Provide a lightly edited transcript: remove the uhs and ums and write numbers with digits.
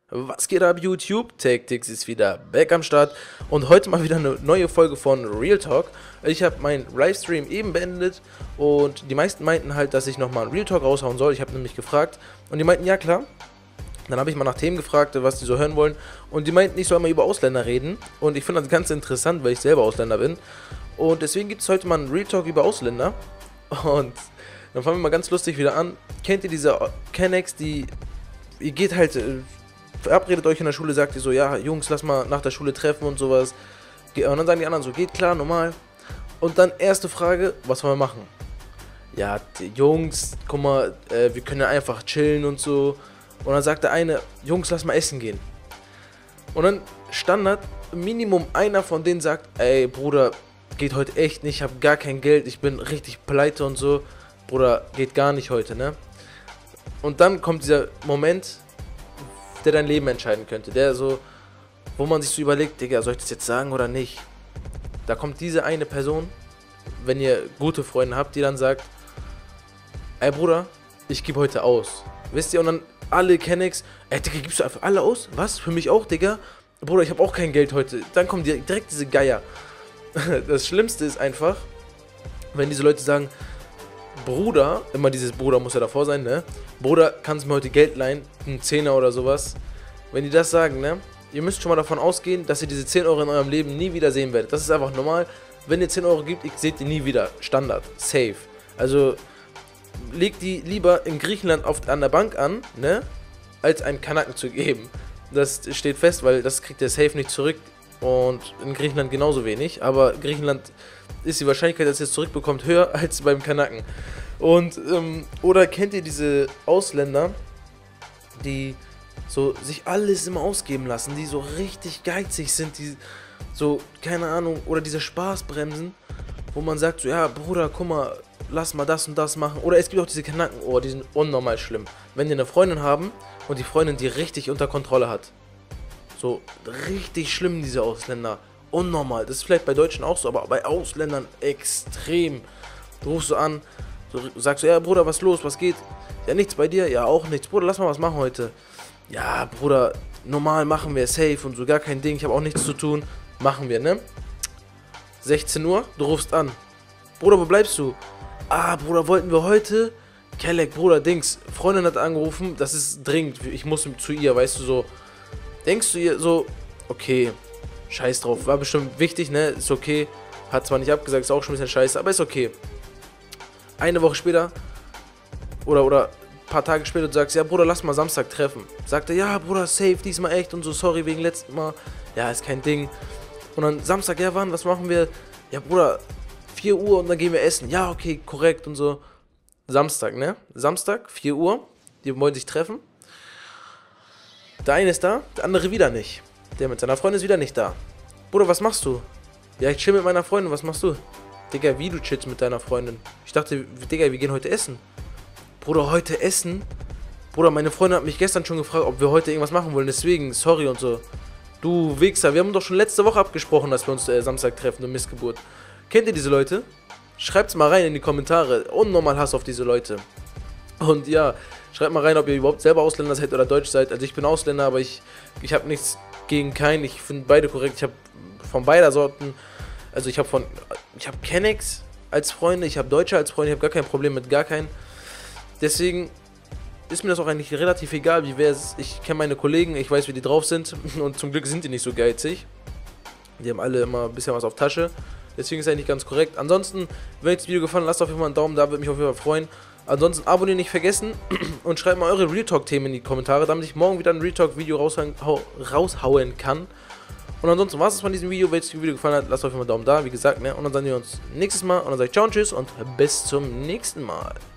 Was geht ab, YouTube? Tactics ist wieder back am Start und heute mal wieder eine neue Folge von Real Talk. Ich habe meinen Livestream eben beendet und die meisten meinten halt, dass ich nochmal einen Real Talk raushauen soll. Ich habe nämlich gefragt und die meinten, ja klar. Dann habe ich mal nach Themen gefragt, was die so hören wollen, und die meinten, ich soll mal über Ausländer reden, und ich finde das ganz interessant, weil ich selber Ausländer bin, und deswegen gibt es heute mal einen Real Talk über Ausländer. Und dann fangen wir mal ganz lustig wieder an. Kennt ihr diese Kennex, ihr geht halt, verabredet euch in der Schule, sagt ihr so, ja Jungs, lass mal nach der Schule treffen und sowas, und dann sagen die anderen so, geht klar, normal, und dann erste Frage, was wollen wir machen? Ja, die Jungs, guck mal, wir können ja einfach chillen und so. Und dann sagt der eine, Jungs, lass mal essen gehen. Und dann Standard, Minimum einer von denen sagt, ey Bruder, geht heute echt nicht, ich habe gar kein Geld, ich bin richtig pleite und so. Bruder, geht gar nicht heute, ne? Und dann kommt dieser Moment, der dein Leben entscheiden könnte. Der so, wo man sich so überlegt, Digga, soll ich das jetzt sagen oder nicht? Da kommt diese eine Person, wenn ihr gute Freunde habt, die dann sagt, ey Bruder, ich gebe heute aus. Wisst ihr, und dann alle Kennex, ey Digga, gibst du einfach alle aus? Was? Für mich auch, Digga? Bruder, ich habe auch kein Geld heute. Dann kommen direkt diese Geier. Das Schlimmste ist einfach, wenn diese Leute sagen, Bruder, immer dieses Bruder muss ja davor sein, ne? Bruder, kannst du mir heute Geld leihen? Ein Zehner oder sowas. Wenn die das sagen, ne? Ihr müsst schon mal davon ausgehen, dass ihr diese 10 Euro in eurem Leben nie wieder sehen werdet. Das ist einfach normal. Wenn ihr 10 Euro gibt, seht ihr nie wieder. Standard. Safe. Also legt die lieber in Griechenland an der Bank an, ne, als einen Kanaken zu geben. Das steht fest, weil das kriegt ihr safe nicht zurück, und in Griechenland genauso wenig. Aber Griechenland ist die Wahrscheinlichkeit, dass ihr es zurückbekommt, höher als beim Kanaken. Und, oder kennt ihr diese Ausländer, die so sich alles immer ausgeben lassen, die so richtig geizig sind, die so, keine Ahnung, oder diese Spaßbremsen, wo man sagt so, ja Bruder, guck mal, lass mal das und das machen. Oder es gibt auch diese Kanaken, oh, die sind unnormal schlimm. Wenn die eine Freundin haben und die Freundin die richtig unter Kontrolle hat. So, richtig schlimm, diese Ausländer. Unnormal. Das ist vielleicht bei Deutschen auch so, aber bei Ausländern extrem. Du rufst so an, so, sagst so, ja Bruder, was ist los, was geht? Ja, nichts bei dir? Ja, auch nichts. Bruder, lass mal was machen heute. Ja, Bruder, normal machen wir, safe und so, gar kein Ding, ich habe auch nichts zu tun. Machen wir, ne? 16 Uhr, du rufst an. Bruder, wo bleibst du? Ah, Bruder, wollten wir heute? Kelleck, Bruder, Dings, Freundin hat angerufen, das ist dringend, ich muss zu ihr, weißt du, so. Denkst du ihr so, okay, scheiß drauf, war bestimmt wichtig, ne, ist okay. Hat zwar nicht abgesagt, ist auch schon ein bisschen scheiße, aber ist okay. Eine Woche später, oder ein paar Tage später, du sagst, ja Bruder, lass mal Samstag treffen. Sagt er, ja Bruder, safe, diesmal echt und so, sorry wegen letzten Mal. Ja, ist kein Ding. Und dann Samstag, ja wann, was machen wir? Ja Bruder, 4 Uhr und dann gehen wir essen. Ja, okay, korrekt und so. Samstag, ne? Samstag, 4 Uhr, die wollen sich treffen. Der eine ist da, der andere wieder nicht. Der mit seiner Freundin ist wieder nicht da. Bruder, was machst du? Ja, ich chill mit meiner Freundin, was machst du? Digga, wie du chillst mit deiner Freundin? Ich dachte, Digga, wir gehen heute essen. Bruder, heute essen? Bruder, meine Freundin hat mich gestern schon gefragt, ob wir heute irgendwas machen wollen, deswegen, sorry und so. Du Wichser, wir haben doch schon letzte Woche abgesprochen, dass wir uns Samstag treffen, du Missgeburt. Kennt ihr diese Leute? Schreibt's mal rein in die Kommentare. Unnormal Hass auf diese Leute. Und ja, schreibt mal rein, ob ihr überhaupt selber Ausländer seid oder Deutsch seid. Also ich bin Ausländer, aber ich habe nichts gegen keinen. Ich finde beide korrekt. Ich habe von beider Sorten, also ich habe Kennex als Freunde, ich habe Deutsche als Freunde, ich habe gar kein Problem mit gar keinen. Deswegen ist mir das auch eigentlich relativ egal, wie wer es ist. Ich kenne meine Kollegen, ich weiß, wie die drauf sind, und zum Glück sind die nicht so geizig. Die haben alle immer ein bisschen was auf Tasche. Deswegen ist eigentlich ganz korrekt. Ansonsten, wenn euch das Video gefallen hat, lasst auf jeden Fall einen Daumen da, würde mich auf jeden Fall freuen. Ansonsten abonnieren nicht vergessen und schreibt mal eure Real Talk-Themen in die Kommentare, damit ich morgen wieder ein Real Talk-Video raushauen kann. Und ansonsten war es von diesem Video. Wenn euch das Video gefallen hat, lasst auf jeden Fall einen Daumen da, wie gesagt, ne? Und dann sehen wir uns nächstes Mal. Und dann sage ich ciao und tschüss und bis zum nächsten Mal.